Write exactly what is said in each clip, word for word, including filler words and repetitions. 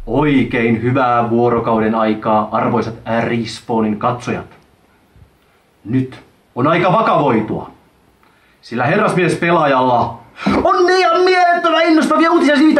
Oikein hyvää vuorokauden aikaa, arvoisat Respawnin katsojat. Nyt on aika vakavoitua, sillä herrasmies-pelaajalla on ihan mielettömän innostavia uutisia siitä.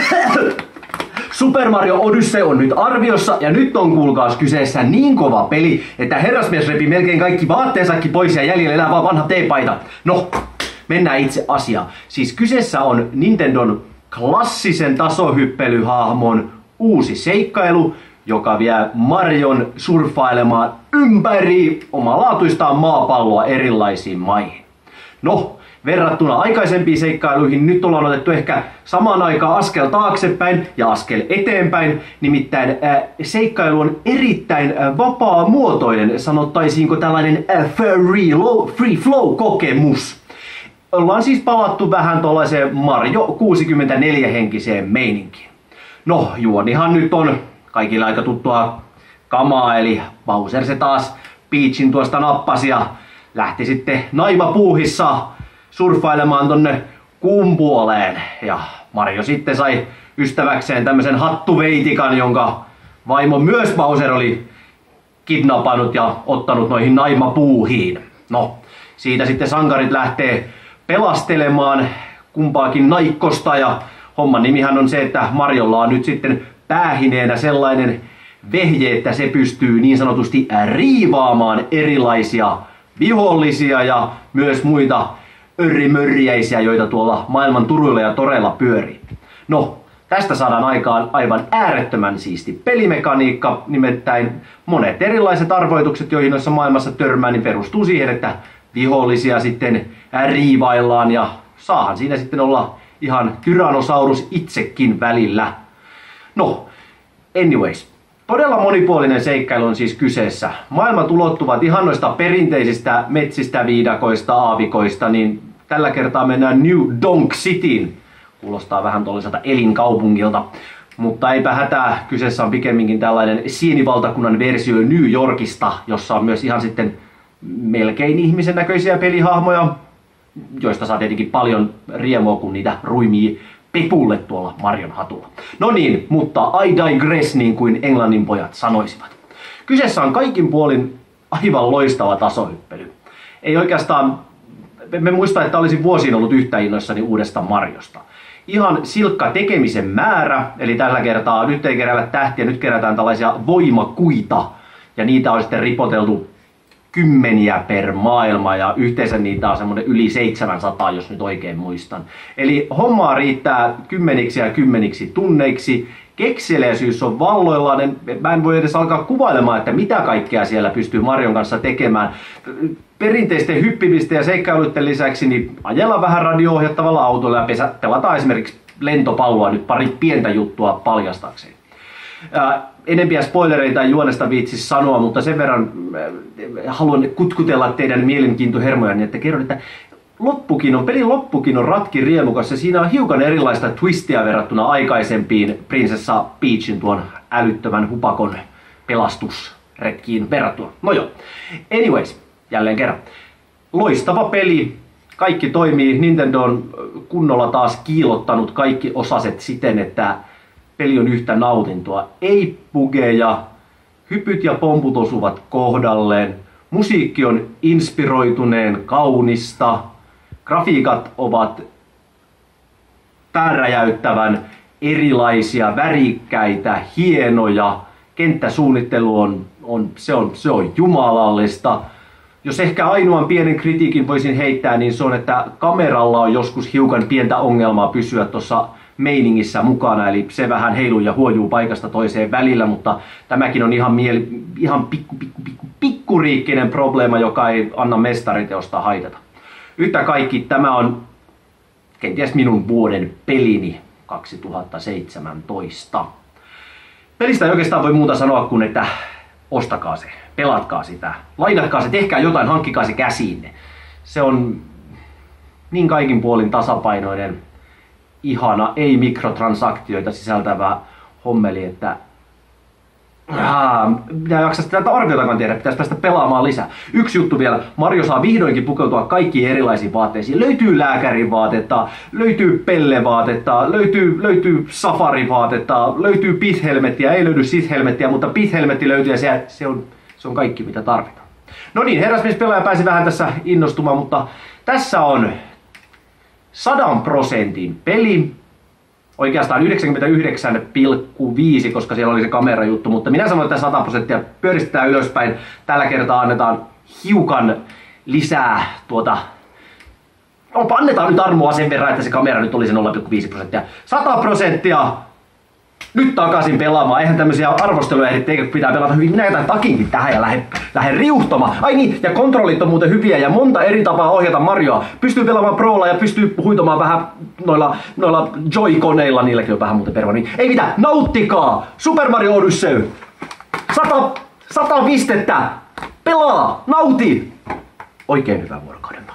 Super Mario Odyssey on nyt arviossa ja nyt on kuulkaas kyseessä niin kova peli, että herrasmies repi melkein kaikki vaatteensakin pois ja jäljellä elää vaan vanha teepaita. No, mennään itse asiaan. Siis kyseessä on Nintendon klassisen tasohyppelyhahmon uusi seikkailu, joka vie Marion surffailemaan ympäri omalaatuistaan maapalloa erilaisiin maihin. No, verrattuna aikaisempiin seikkailuihin nyt ollaan otettu ehkä samaan aikaan askel taaksepäin ja askel eteenpäin. Nimittäin äh, seikkailu on erittäin äh, vapaa-muotoinen, sanottaisiinko tällainen äh, free, low, free flow-kokemus. Ollaan siis palattu vähän tuollaiseen Mario kuusikymmentäneljä henkiseen meininkiin. No, juonihan nyt on kaikille aika tuttua kamaa, eli Bowser se taas Peachin tuosta nappasi ja lähti sitten naimapuuhissa surffailemaan tonne kuun puoleen. Ja Mario sitten sai ystäväkseen tämmöisen hattuveitikan, jonka vaimo myös Bowser oli kidnappannut ja ottanut noihin naimapuuhiin. No, siitä sitten sankarit lähtee pelastelemaan kumpaakin naikkosta ja homman nimihän on se, että Mariolla on nyt sitten päähineenä sellainen vehje, että se pystyy niin sanotusti riivaamaan erilaisia vihollisia ja myös muita örrimörjäisiä, joita tuolla maailman turuilla ja toreilla pyörii. No, tästä saadaan aikaan aivan äärettömän siisti pelimekaniikka, nimittäin monet erilaiset arvoitukset, joihin noissa maailmassa törmää, niin perustuu siihen, että vihollisia sitten riivaillaan ja saahan siinä sitten olla ihan Tyrannosaurus itsekin välillä. No, anyways. Todella monipuolinen seikkailu on siis kyseessä. Maailmat ulottuvat ihan noista perinteisistä metsistä, viidakoista, aavikoista, niin tällä kertaa mennään New Donk Cityin. Kuulostaa vähän tuollaiselta elinkaupungilta, mutta eipä hätää. Kyseessä on pikemminkin tällainen sienivaltakunnan versio New Yorkista, jossa on myös ihan sitten melkein ihmisen näköisiä pelihahmoja, joista saa tietenkin paljon riemua, kun niitä ruimii pepulle tuolla Marion hatulla. No niin, mutta I digress, niin kuin englannin pojat sanoisivat. Kyseessä on kaikin puolin aivan loistava tasohyppely. Ei oikeastaan, me muista, että olisin vuosiin ollut yhtä innoissani uudesta Mariosta. Ihan silkka tekemisen määrä, eli tällä kertaa nyt ei kerätä tähtiä, nyt kerätään tällaisia voimakuita, ja niitä on sitten ripoteltu kymmeniä per maailma ja yhteensä niitä on semmoinen yli seitsemänsataa, jos nyt oikein muistan. Eli hommaa riittää kymmeniksi ja kymmeniksi tunneiksi. Kekseliäisyys on valloillaan. Mä en voi edes alkaa kuvailemaan, että mitä kaikkea siellä pystyy Marion kanssa tekemään. Perinteisten hyppimisten ja seikkailuiden lisäksi niin ajella vähän radio-ohjattavalla autolla ja pesä, pelataan esimerkiksi lentopalloa, nyt pari pientä juttua paljastakseen. Ää, enempiä spoilereita ei juonesta viitsi sanoa, mutta sen verran äh, haluan kutkutella teidän mielenkiintohermojanne, että kerron, että loppukin on, pelin loppukin on ratki riemukas ja siinä on hiukan erilaista twistia verrattuna aikaisempiin Prinsessa Peachin tuon älyttömän hupakon pelastusretkiin verrattuna. No joo, anyways, jälleen kerran. Loistava peli, kaikki toimii, Nintendo on kunnolla taas kiilottanut kaikki osaset siten, että peli on yhtä nautintoa. Ei bugeja, hypyt ja pomput osuvat kohdalleen, musiikki on inspiroituneen kaunista, grafiikat ovat pääräjäyttävän erilaisia, värikkäitä, hienoja, kenttäsuunnittelu on, on, se on, se on jumalallista. Jos ehkä ainoan pienen kritiikin voisin heittää, niin se on, että kameralla on joskus hiukan pientä ongelmaa pysyä tuossa meiningissä mukana, eli se vähän heiluu ja huojuu paikasta toiseen välillä, mutta tämäkin on ihan, mieli, ihan pikku, pikku, pikku, pikkuriikkinen probleema, joka ei anna mestariteosta haitata. Yhtä kaikki, tämä on kenties minun vuoden pelini kaksituhattaseitsemäntoista. Pelistä ei oikeastaan voi muuta sanoa kuin, että ostakaa se, pelatkaa sitä, lainatkaa se, tehkää jotain, hankkikaa se käsiinne. Se on niin kaikin puolin tasapainoinen, ihana, ei mikrotransaktioita sisältävä hommeli, että Ah, minä jaksa sitä arviotakaan tehdä, pitäisi päästä pelaamaan lisää. Yksi juttu vielä, Mario saa vihdoinkin pukeutua kaikkiin erilaisiin vaatteisiin. Löytyy lääkärin vaatetta, löytyy pellevaatetta, löytyy, löytyy safarivaatetta, löytyy pith-helmettiä, ei löydy sith-helmettiä, mutta pith-helmetti löytyy ja se, se, on, se on kaikki mitä tarvitaan. No niin, herrasmies-pelaaja pääsi vähän tässä innostumaan, mutta tässä on sadan prosentin peli. Oikeastaan yhdeksänkymmentäyhdeksän pilkku viisi, koska siellä oli se kamerajuttu, mutta minä sanoin, että sata prosenttia pyöristetään ylöspäin. Tällä kertaa annetaan hiukan lisää tuota... No, annetaan nyt armoa sen verran, että se kamera nyt oli se nolla pilkku viisi prosenttia. sata prosenttia! Nyt takaisin pelaamaan. Eihän tämmöisiä arvosteluja ehdi tehdä, pitää pelata hyvin. Minä jätän takinkin tähän ja lähden, lähden riuhtomaan. Ai niin, ja kontrollit on muuten hyviä ja monta eri tapaa ohjata Marioa. Pystyy pelaamaan Prolla ja pystyy huitomaan vähän noilla, noilla Joy-koneilla. Niilläkin on vähän muuten perua. Niin ei mitään, nauttikaa! Super Mario Odyssey! Sata, sata pistettä! Pelaa! Nauti! Oikein hyvää vuorokauden.